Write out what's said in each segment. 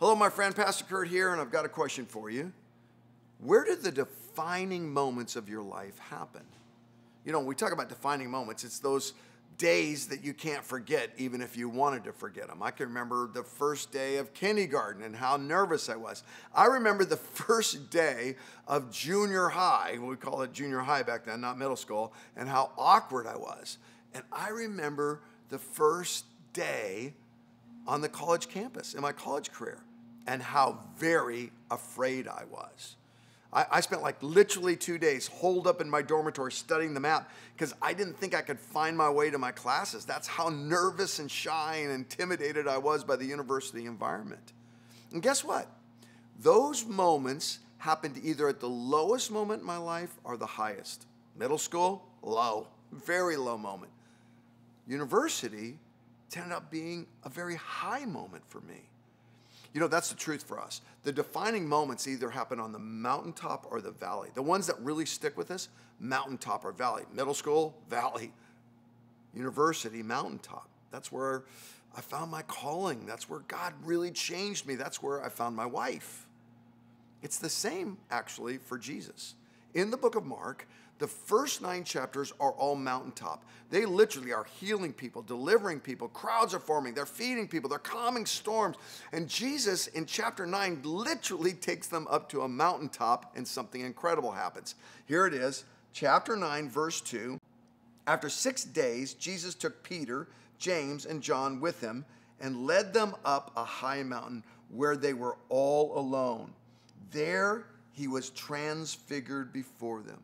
Hello, my friend, Pastor Kurt here, and I've got a question for you. Where did the defining moments of your life happen? You know, when we talk about defining moments, it's those days that you can't forget, even if you wanted to forget them. I can remember the first day of kindergarten and how nervous I was. I remember the first day of junior high, we call it junior high back then, not middle school, and how awkward I was. And I remember the first day on the college campus in my college career and how very afraid I was. I spent like literally 2 days holed up in my dormitory studying the map because I didn't think I could find my way to my classes. That's how nervous and shy and intimidated I was by the university environment. And guess what? Those moments happened either at the lowest moment in my life or the highest. Middle school, low, very low moment. University ended up being a very high moment for me. You know, that's the truth for us. The defining moments either happen on the mountaintop or the valley. The ones that really stick with us, mountaintop or valley. Middle school, valley. University, mountaintop. That's where I found my calling. That's where God really changed me. That's where I found my wife. It's the same, actually, for Jesus. In the book of Mark, the first 9 chapters are all mountaintop. They literally are healing people, delivering people. Crowds are forming. They're feeding people. They're calming storms. And Jesus, in chapter 9, literally takes them up to a mountaintop and something incredible happens. Here it is, chapter 9, verse 2. After 6 days, Jesus took Peter, James, and John with him and led them up a high mountain where they were all alone. There he was transfigured before them.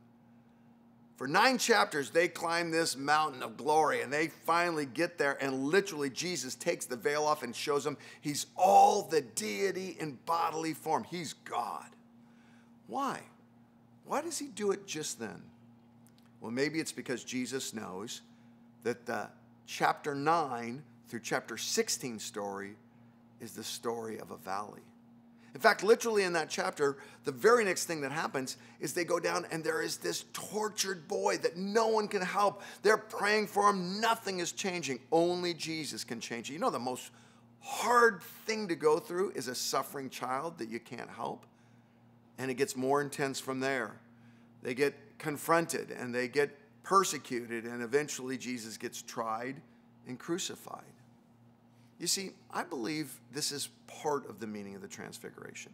For 9 chapters, they climb this mountain of glory, and they finally get there, and literally Jesus takes the veil off and shows them he's all the deity in bodily form. He's God. Why? Why does he do it just then? Well, maybe it's because Jesus knows that the chapter 9 through chapter 16 story is the story of a valley. In fact, literally in that chapter, the very next thing that happens is they go down and there is this tortured boy that no one can help. They're praying for him. Nothing is changing. Only Jesus can change it. You know, the most hard thing to go through is a suffering child that you can't help. And it gets more intense from there. They get confronted and they get persecuted, and eventually Jesus gets tried and crucified. You see, I believe this is part of the meaning of the Transfiguration.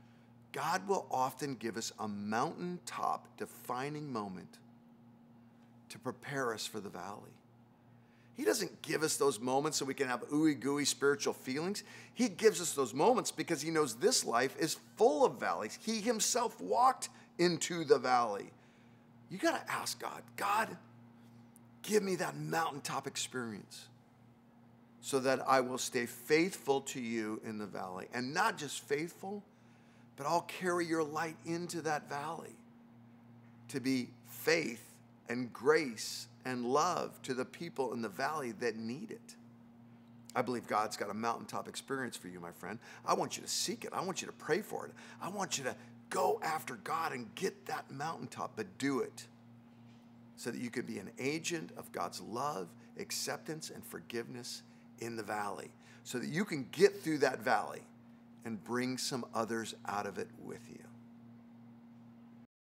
God will often give us a mountaintop defining moment to prepare us for the valley. He doesn't give us those moments so we can have ooey-gooey spiritual feelings. He gives us those moments because he knows this life is full of valleys. He himself walked into the valley. You got to ask God, God, give me that mountaintop experience, so that I will stay faithful to you in the valley. And not just faithful, but I'll carry your light into that valley to be faith and grace and love to the people in the valley that need it. I believe God's got a mountaintop experience for you, my friend. I want you to seek it. I want you to pray for it. I want you to go after God and get that mountaintop, but do it so that you can be an agent of God's love, acceptance, and forgiveness in the valley, so that you can get through that valley and bring some others out of it with you.